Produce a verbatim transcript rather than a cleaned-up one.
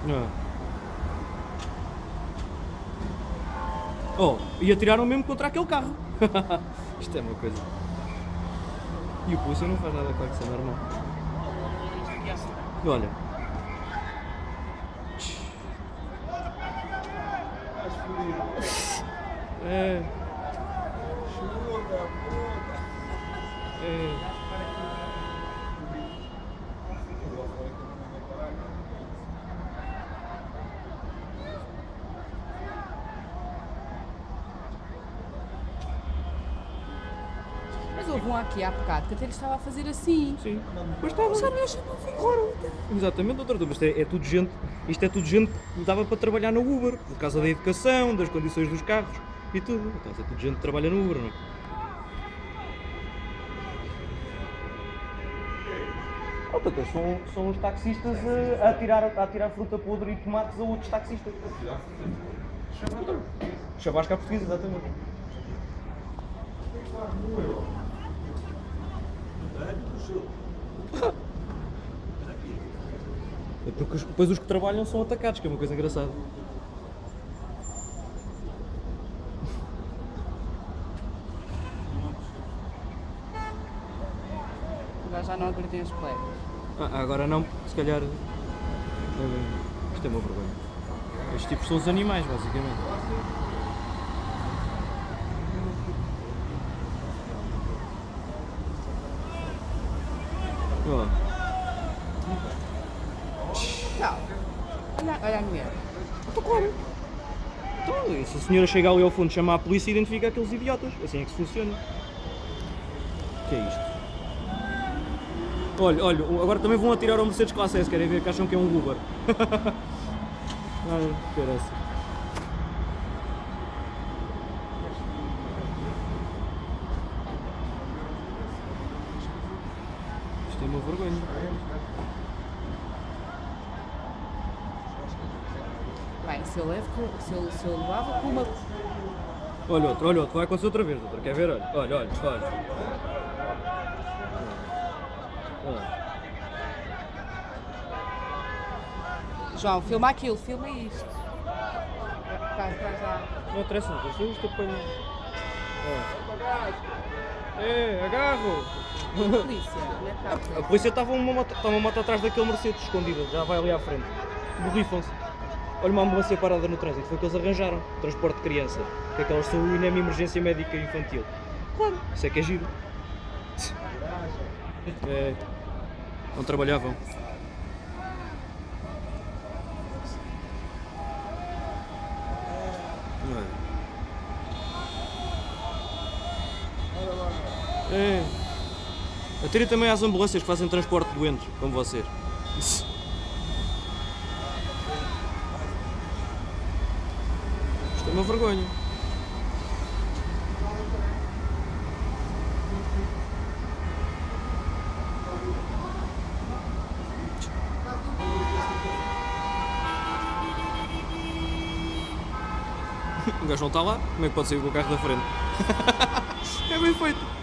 Ah. Oh, e atiraram mesmo contra aquele carro. Isto é uma coisa. E o polícia não faz nada, claro que isso é normal. E olha. É. É. Mas houve um aqui há bocado que até ele estava a fazer assim. Sim. Mas estava. Já não achei, não fiz. Claro. Exatamente, doutor. Mas isto é, é tudo gente. Isto é tudo gente que dava para trabalhar no Uber. Por causa da educação, das condições dos carros e tudo. Então, é tudo gente que trabalha no Uber, não é? Oh, doutor, são, são os taxistas a, a, tirar, a tirar fruta podre e tomates a outros taxistas. Chavasca portuguesa, exatamente. É porque os- depois os que trabalham são atacados, que é uma coisa engraçada. Agora já não agredem os colegas. Ah, agora não, se calhar. eh, Isto é uma vergonha. Estes tipos são os animais, basicamente. Oh. Não. Olha, olha a mulher. Então, claro. Então, e se a senhora chega ali ao fundo, chama a polícia e identifica aqueles idiotas. Assim é que se funciona. O que é isto? Olha, olha, agora também vão atirar ao Mercedes Classe S, querem ver que acham que é um Uber. Ai, caraca. Isto é uma vergonha. Bem, se eu levo, com- se eu, se eu levava com uma. Olha outro, olha outro, vai acontecer outra vez, doutor. Quer ver? Olha, olha, olha, olha. Olha. João, filma aquilo, filma isto. Vai, vai já. Não interessa, não, isto isto apanha. É, agarro! Polícia, onde é que está a A polícia? polícia estava uma moto, estava uma moto atrás daquele Mercedes escondida, já vai ali à frente. Borrifam-se. Olha uma ambulância parada no trânsito, foi o que eles arranjaram. Transporte de criança. Que aquelas são o INEM Emergência Médica Infantil. Claro, isso é que é giro. É. Não trabalhavam. É. Atire também às ambulâncias que fazem transporte de doentes, como vocês. Isto é uma vergonha. O gajo não está lá, como é que pode sair com o carro da frente? É bem feito.